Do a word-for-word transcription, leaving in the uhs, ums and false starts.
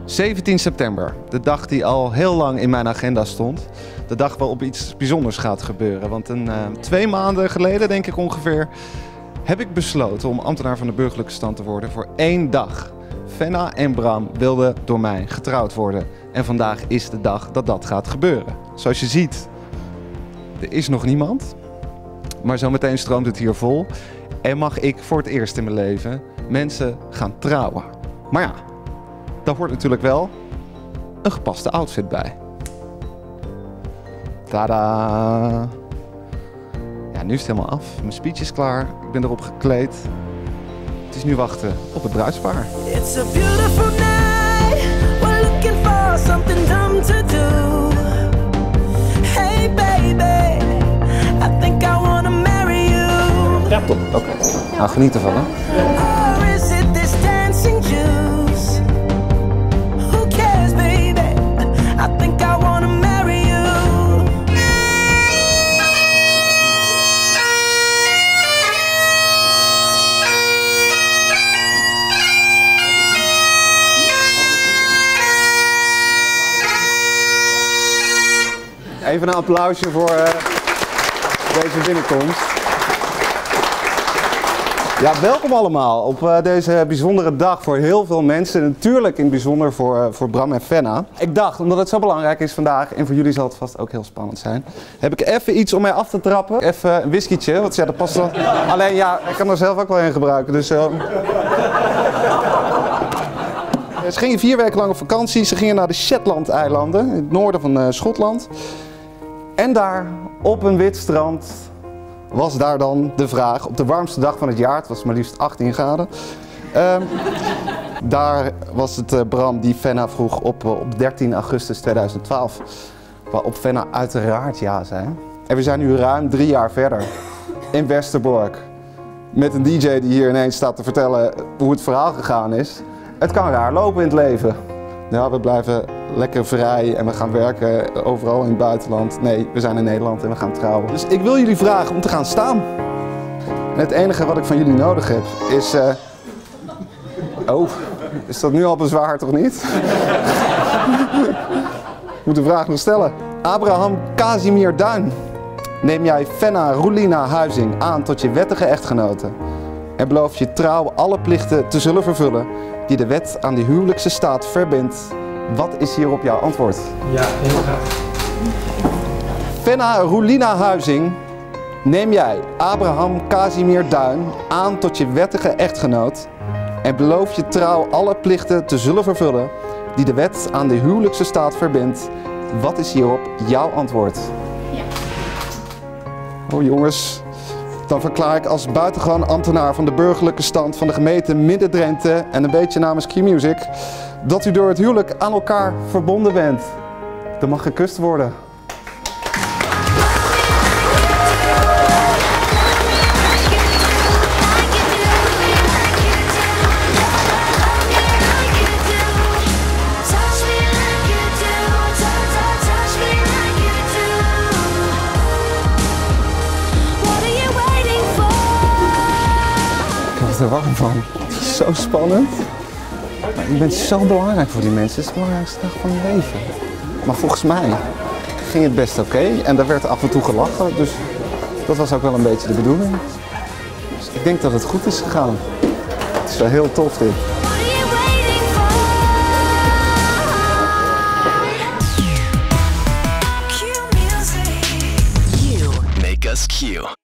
zeventien september, de dag die al heel lang in mijn agenda stond. De dag waarop iets bijzonders gaat gebeuren. Want een, uh, twee maanden geleden, denk ik ongeveer, heb ik besloten om ambtenaar van de burgerlijke stand te worden voor één dag. Fenna en Bram wilden door mij getrouwd worden. En vandaag is de dag dat dat gaat gebeuren. Zoals je ziet, er is nog niemand. Maar zometeen stroomt het hier vol. En mag ik voor het eerst in mijn leven mensen gaan trouwen. Maar ja, daar hoort natuurlijk wel een gepaste outfit bij. Tada! Ja, nu is het helemaal af. Mijn speech is klaar. Ik ben erop gekleed. Het is nu wachten op het bruidspaar. It's a beautiful night. We're looking for something dumb to do. Hey baby, I think I wanna marry you. Ja, top. Oké. Okay. Ja. Nou, geniet ervan, hè. Or is it this dancing juice? Who cares, baby? I think I wanna marry you. Even een applausje voor uh, deze binnenkomst. Ja, welkom allemaal op uh, deze bijzondere dag voor heel veel mensen. Natuurlijk in het bijzonder voor, uh, voor Bram en Fenna. Ik dacht, omdat het zo belangrijk is vandaag, en voor jullie zal het vast ook heel spannend zijn, heb ik even iets om mij af te trappen. Even een whiskietje, want ja, dat past wel. Alleen ja, ik kan er zelf ook wel in gebruiken, dus... Uh... Ze gingen vier weken lang op vakantie. Ze gingen naar de Shetland-eilanden, in het noorden van uh, Schotland. En daar, op een wit strand, was daar dan de vraag, op de warmste dag van het jaar, het was maar liefst achttien graden. Uh, daar was het uh, Bram die Fenna vroeg op, uh, op dertien augustus tweeduizend twaalf. Waarop Fenna uiteraard ja zei. En we zijn nu ruim drie jaar verder in Westerbork. Met een D J die hier ineens staat te vertellen hoe het verhaal gegaan is. Het kan raar lopen in het leven. Ja, we blijven lekker vrij en we gaan werken overal in het buitenland. Nee, we zijn in Nederland en we gaan trouwen. Dus ik wil jullie vragen om te gaan staan. En het enige wat ik van jullie nodig heb is... Uh... Oh, is dat nu al bezwaar, toch niet? Ik moet de vraag nog stellen. Abraham Casimir Duin, neem jij Fenna Roelina Huizing aan tot je wettige echtgenote en beloof je trouw alle plichten te zullen vervullen die de wet aan de huwelijkse staat verbindt. Wat is hierop jouw antwoord? Ja, heel graag. Fenna Roelina Huizing, neem jij Abraham Casimir Duin aan tot je wettige echtgenoot en beloof je trouw alle plichten te zullen vervullen die de wet aan de huwelijkse staat verbindt. Wat is hierop jouw antwoord? Ja. Oh jongens. Dan verklaar ik als buitengewoon ambtenaar van de burgerlijke stand van de gemeente Midden-Drenthe en een beetje namens Q-Music dat u door het huwelijk aan elkaar verbonden bent. Dan mag gekust worden. Er warm van. Het is zo spannend. Maar je bent zo belangrijk voor die mensen. Het is de belangrijkste dag van je leven. Maar volgens mij ging het best oké. Okay. En daar werd af en toe gelachen. Dus dat was ook wel een beetje de bedoeling. Dus ik denk dat het goed is gegaan. Het is wel heel tof dit. You make us Q.